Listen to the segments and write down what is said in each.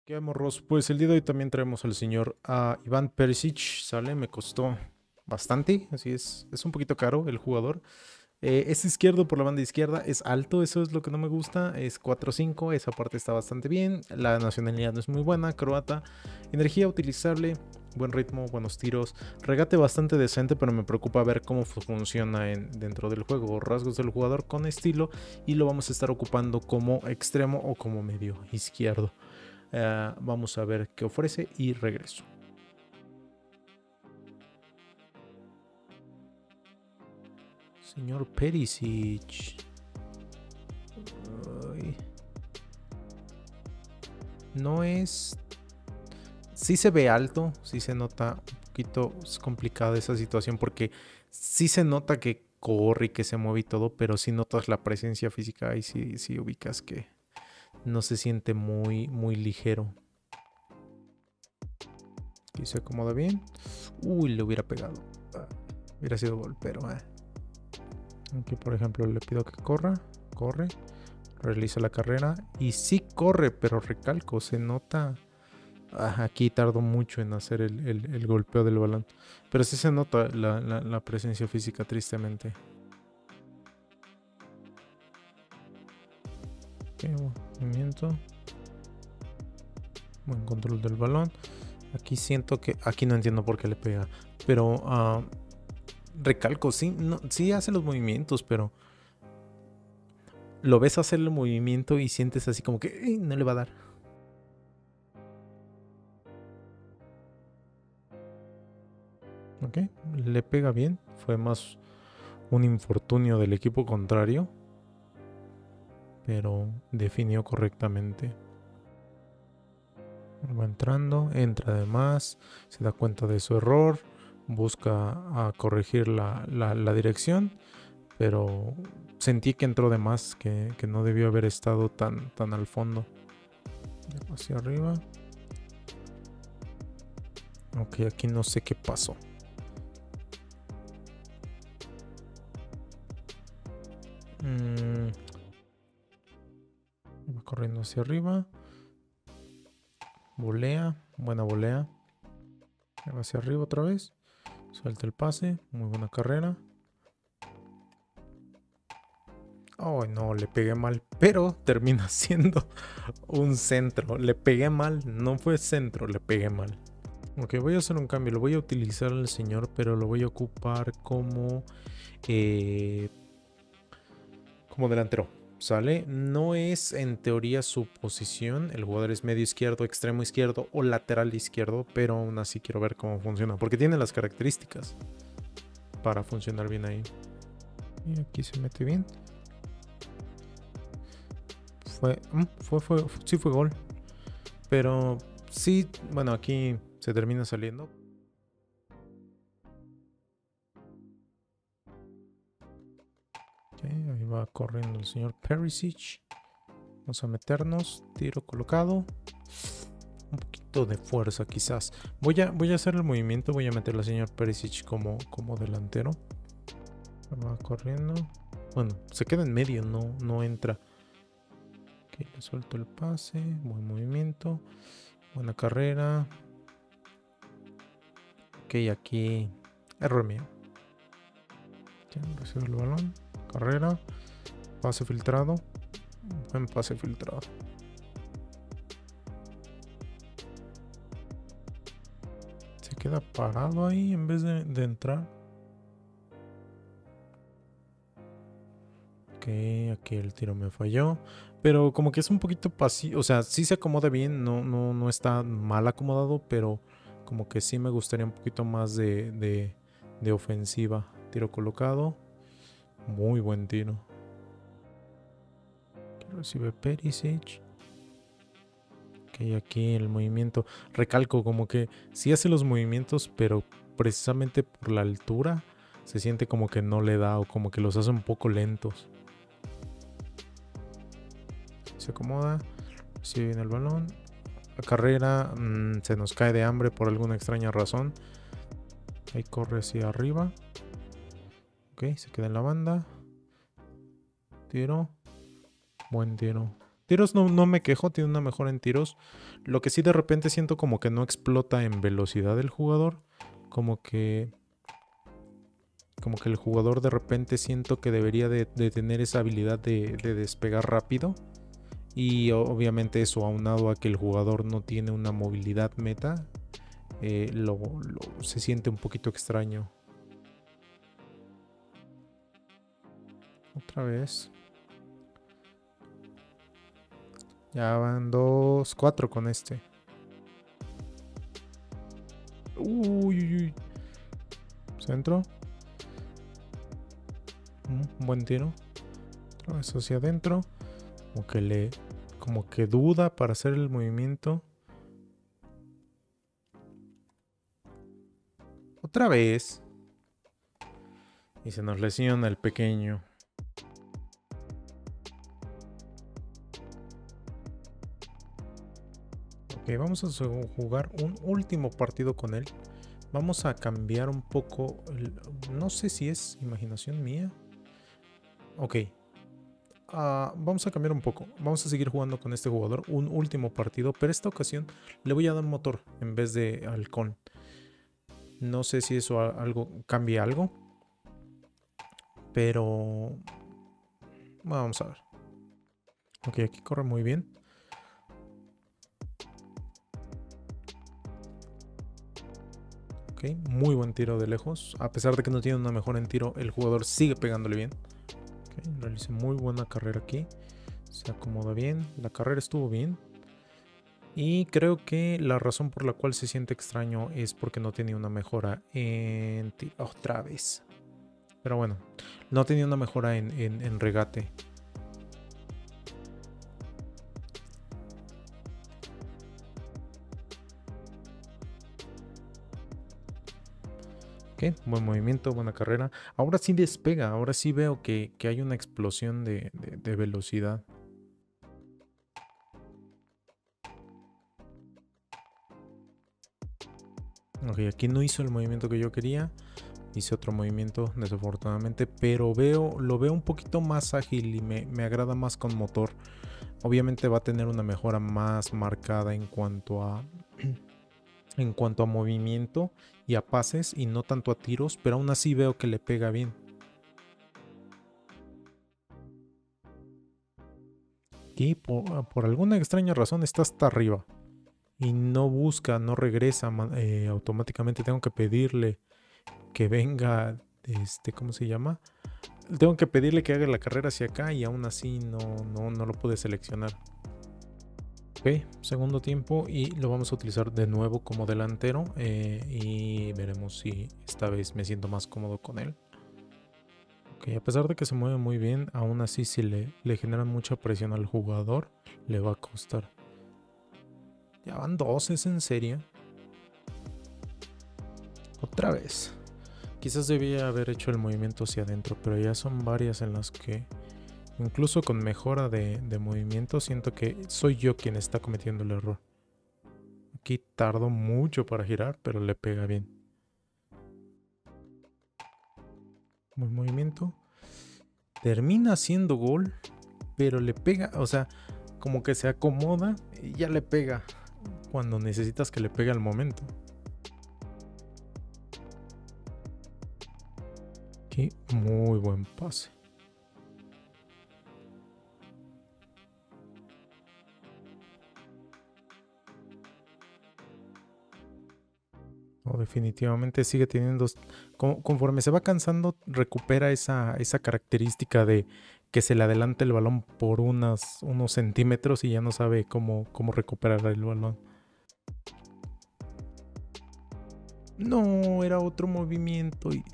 ¿Qué morros? Pues el día de hoy también traemos al señor Iván Perisic, ¿sale? Me costó bastante, así es un poquito caro el jugador. Es izquierdo por la banda izquierda, es alto, eso es lo que no me gusta, es 4'5", esa parte está bastante bien, la nacionalidad no es muy buena, croata, energía utilizable, buen ritmo, buenos tiros, regate bastante decente, pero me preocupa ver cómo funciona dentro del juego, rasgos del jugador con estilo, y lo vamos a estar ocupando como extremo o como medio izquierdo. Vamos a ver qué ofrece y regreso. Señor Perisic. Ay. No es... Sí se ve alto, sí se nota un poquito complicada esa situación porque sí se nota que corre y que se mueve y todo, pero sí notas la presencia física y sí ubicas que no se siente muy ligero. Aquí se acomoda bien. Uy, le hubiera pegado. Hubiera sido gol, pero... Aquí, por ejemplo, le pido que corra. Corre. Realiza la carrera. Y sí corre, pero recalco, se nota... aquí tardo mucho en hacer el golpeo del balón. Pero sí se nota la presencia física, tristemente. Okay, movimiento. Buen control del balón. Aquí siento que... Aquí no entiendo por qué le pega. Pero... recalco, sí, no, sí hace los movimientos, pero... Lo ves hacer el movimiento y sientes así como que no le va a dar. Ok, le pega bien. Fue más un infortunio del equipo contrario, pero definió correctamente. Va entrando, entra de más, se da cuenta de su error, busca corregir la dirección, pero sentí que entró de más, que no debió haber estado tan al fondo. Hacia arriba. Ok, aquí no sé qué pasó. Va corriendo hacia arriba. Volea, buena volea. Va hacia arriba otra vez. Suelta el pase, muy buena carrera. Oh, no, le pegué mal, pero termina siendo un centro. Le pegué mal, no fue centro, le pegué mal. Ok, voy a hacer un cambio. Lo voy a utilizar al señor, pero lo voy a ocupar como delantero. ¿Sale? No es en teoría su posición. El jugador es medio izquierdo, extremo izquierdo o lateral izquierdo, pero aún así quiero ver cómo funciona, porque tiene las características para funcionar bien ahí. Y aquí se mete bien. Sí fue gol. Pero sí, bueno, aquí se termina saliendo. Okay, ahí va corriendo el señor Perisic. Vamos a meternos. Tiro colocado. Un poquito de fuerza quizás. Voy a hacer el movimiento. Voy a meter al señor Perisic como delantero. Va corriendo. Bueno, se queda en medio, no entra. Ok, le suelto el pase. Buen movimiento. Buena carrera. Ok, aquí. Error mío. Ya, recibe el balón. Carrera. Pase filtrado. Buen pase filtrado. Se queda parado ahí en vez de entrar. Ok, aquí el tiro me falló. Pero como que es un poquito pasivo. O sea, sí se acomoda bien. No está mal acomodado. Pero como que sí me gustaría un poquito más de ofensiva. Tiro colocado. Muy buen tiro. Recibe Perisic. Ok, aquí el movimiento. Recalco como que sí hace los movimientos, pero precisamente por la altura se siente como que no le da o como que los hace un poco lentos. Se acomoda. Recibe bien el balón. La carrera se nos cae de hambre por alguna extraña razón. Ahí corre hacia arriba. Ok, se queda en la banda. Tiro. Buen tiro. Tiros no me quejo, tiene una mejora en tiros. Lo que sí de repente siento como que no explota en velocidad el jugador. Como que el jugador de repente siento que debería de tener esa habilidad de despegar rápido. Y obviamente eso aunado a que el jugador no tiene una movilidad meta, se siente un poquito extraño. Otra vez. Ya van 2-4 con este. Uy. Centro. Un buen tiro. Otra vez hacia adentro. Como que duda para hacer el movimiento. Otra vez. Y se nos lesiona el pequeño. Ok, vamos a jugar un último partido con él. Vamos a cambiar un poco. No sé si es imaginación mía. Ok. Vamos a cambiar un poco. Vamos a seguir jugando con este jugador un último partido, pero esta ocasión le voy a dar motor en vez de halcón. No sé si eso cambia algo, pero vamos a ver. Ok, aquí corre muy bien. Ok, muy buen tiro de lejos. A pesar de que no tiene una mejora en tiro, el jugador sigue pegándole bien. Okay, realiza muy buena carrera aquí. Se acomoda bien. La carrera estuvo bien. Y creo que la razón por la cual se siente extraño es porque no tenía una mejora en tiro. Otra vez. Pero bueno, no tenía una mejora en regate. Ok, buen movimiento, buena carrera. Ahora sí despega, ahora sí veo que hay una explosión de velocidad. Ok, aquí no hizo el movimiento que yo quería. Hice otro movimiento, desafortunadamente, pero lo veo un poquito más ágil y me agrada más con motor. Obviamente va a tener una mejora más marcada en cuanto a movimiento y a pases y no tanto a tiros, pero aún así veo que le pega bien. Y por alguna extraña razón está hasta arriba y no busca, no regresa automáticamente. Tengo que pedirle que venga, ¿cómo se llama? Tengo que pedirle que haga la carrera hacia acá y aún así no lo pude seleccionar. Ok, segundo tiempo y lo vamos a utilizar de nuevo como delantero y veremos si esta vez me siento más cómodo con él. Ok, a pesar de que se mueve muy bien, aún así si le generan mucha presión al jugador, le va a costar. Ya van dos, ¿es en serio? Otra vez. Quizás debía haber hecho el movimiento hacia adentro, pero ya son varias en las que incluso con mejora de movimiento siento que soy yo quien está cometiendo el error. Aquí tardo mucho para girar, pero le pega bien. Buen movimiento. Termina haciendo gol, pero le pega, o sea, como que se acomoda y ya le pega cuando necesitas que le pegue al momento. Aquí muy buen pase. No, definitivamente sigue teniendo, conforme se va cansando, recupera esa característica de que se le adelanta el balón por unos centímetros y ya no sabe cómo recuperar el balón. No, era otro movimiento y...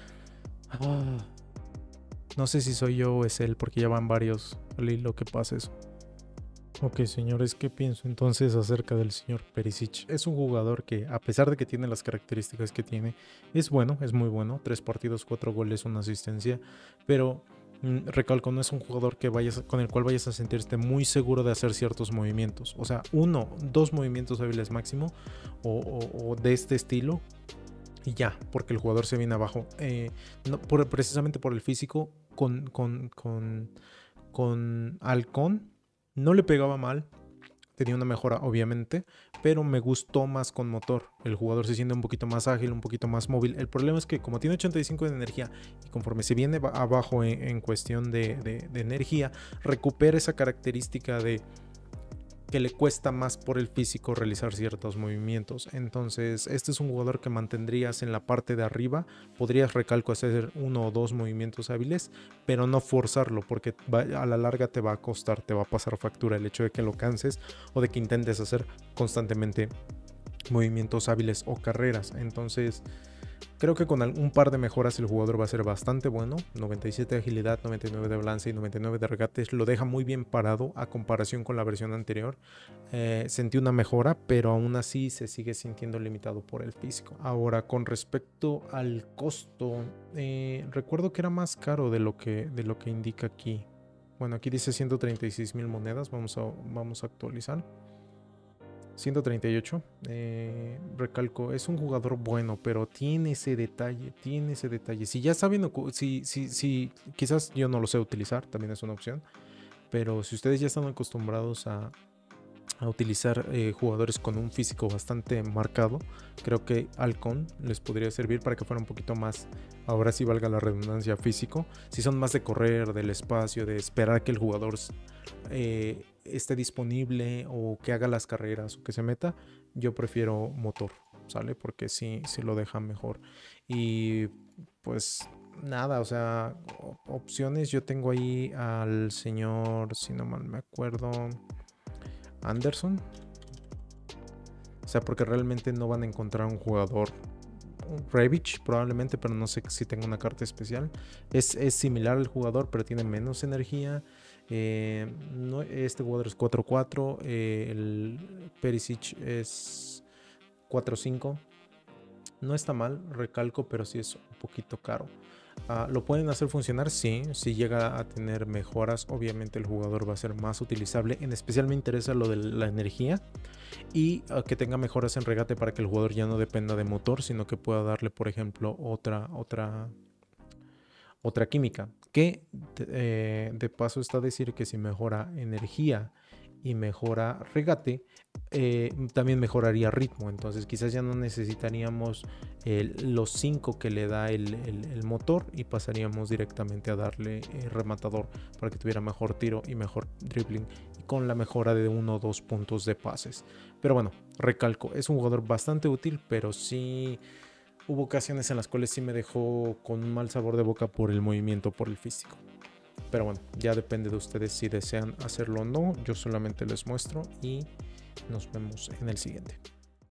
no sé si soy yo o es él, porque ya van varios al hilo que pasa eso. Ok, señores, ¿qué pienso entonces acerca del señor Perisic? Es un jugador que, a pesar de que tiene las características que tiene, es bueno, es muy bueno. 3 partidos, 4 goles, 1 asistencia. Pero, recalco, no es un jugador con el cual vayas a sentirte muy seguro de hacer ciertos movimientos. O sea, 1, 2 movimientos hábiles máximo o de este estilo. Y ya, porque el jugador se viene abajo. Precisamente por el físico con Halcón. No le pegaba mal, tenía una mejora obviamente, pero me gustó más con motor. El jugador se siente un poquito más ágil, un poquito más móvil. El problema es que como tiene 85 de energía y conforme se viene abajo en cuestión de energía, recupera esa característica de que le cuesta más por el físico realizar ciertos movimientos. Entonces este es un jugador que mantendrías en la parte de arriba, podrías recalco hacer 1 o 2 movimientos hábiles, pero no forzarlo porque a la larga te va a costar, te va a pasar factura el hecho de que lo canses o de que intentes hacer constantemente movimientos hábiles o carreras. Entonces creo que con un par de mejoras el jugador va a ser bastante bueno. 97 de agilidad, 99 de balance y 99 de regates. Lo deja muy bien parado a comparación con la versión anterior. Sentí una mejora, pero aún así se sigue sintiendo limitado por el físico. Ahora, con respecto al costo, recuerdo que era más caro de lo que indica aquí. Bueno, aquí dice 136,000 monedas. Vamos a actualizar. 138. Recalco, es un jugador bueno, pero tiene ese detalle, Si ya saben, si quizás yo no lo sé utilizar, también es una opción, pero si ustedes ya están acostumbrados a utilizar jugadores con un físico bastante marcado, creo que Halcón les podría servir para que fuera un poquito más, ahora sí valga la redundancia, físico. Si son más de correr, del espacio, de esperar que el jugador esté disponible o que haga las carreras o que se meta, yo prefiero motor, ¿sale? Porque sí lo deja mejor. Y pues nada, o sea, opciones, yo tengo ahí al señor, si no mal me acuerdo, Anderson. O sea, porque realmente no van a encontrar un jugador. Revich probablemente, pero no sé si tenga una carta especial. Es similar al jugador, pero tiene menos energía. No, este jugador es 4-4. El Perisic es 4-5. No está mal, recalco, pero sí es un poquito caro. ¿Lo pueden hacer funcionar? Sí, si llega a tener mejoras, obviamente el jugador va a ser más utilizable. En especial me interesa lo de la energía y que tenga mejoras en regate para que el jugador ya no dependa de motor, sino que pueda darle, por ejemplo, otra química. Que de paso está a decir que si mejora energía y mejora regate, también mejoraría ritmo. Entonces quizás ya no necesitaríamos los 5 que le da el motor y pasaríamos directamente a darle rematador para que tuviera mejor tiro y mejor dribbling, con la mejora de 1 o 2 puntos de pases. Pero bueno, recalco, es un jugador bastante útil, pero sí hubo ocasiones en las cuales sí me dejó con un mal sabor de boca por el movimiento, por el físico. Pero bueno, ya depende de ustedes si desean hacerlo o no. Yo solamente les muestro y nos vemos en el siguiente.